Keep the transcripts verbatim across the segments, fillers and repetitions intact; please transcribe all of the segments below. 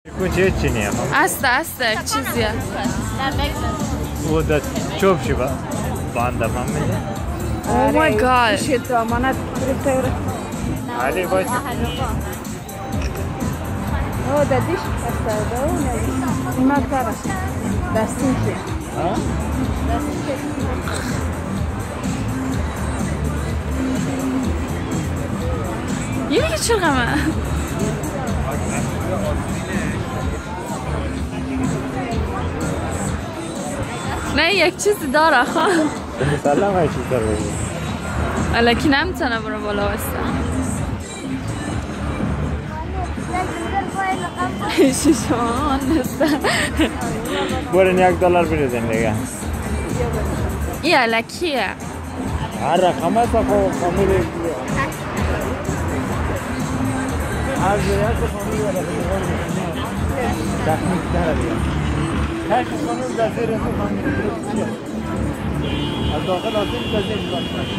کوچه چینیه است است چیزیه او دا چوب شی با بانده فهمیده Oh my god شد امانت گرفته علی باید او دادیش استاده و اینا کاره دستین که دستین که یه دیگه چه غمه نه یک چیزی داره خواه مسلم های چیز داره بگید الکی نمیتونه برو بالا وسته شیشمان نسته برین یک دلار بریدین دیگه ای الکیه هر رقم هست خو خمیره هر جایی هست خمیره و رقم تکنیک داره هر کس خمیره در زیر هست خمیره از داخل آسیم در زیر باشه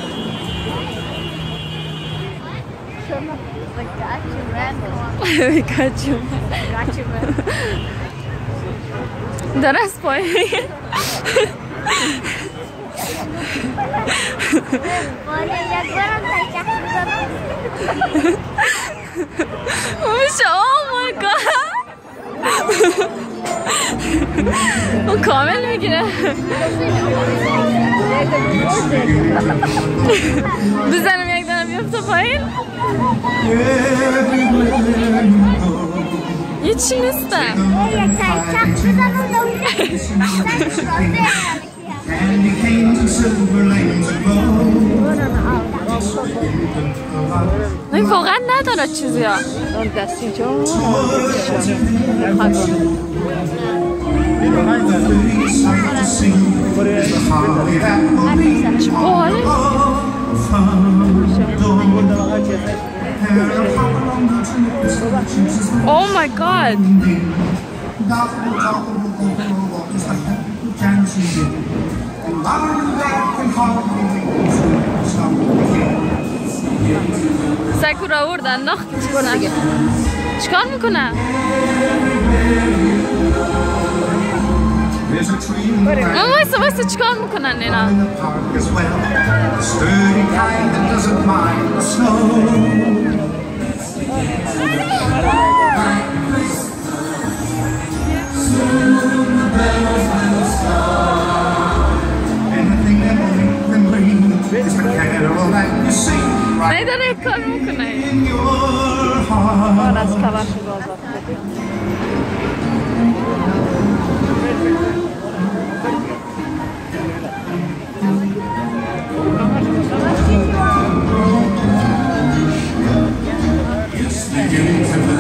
We got you, man. We got you. Got you, man. درست پای Boleh jak barang tak cakap Oh my god اون کامل میگیره بزنم یک دانه بیفته پایین یه چی نیستم Yang tak cakap sama And you came to silver lanes of gold. این واقعا نداره چیزی ها اون دستی جون Oh my god سکور آوردن نخت چیکنه چیکار میکنه؟ اما وایسا وایسا چیکار میکنن اینا؟ نه داره یک کار میکنه بار از کلاش بازار Yes, they give me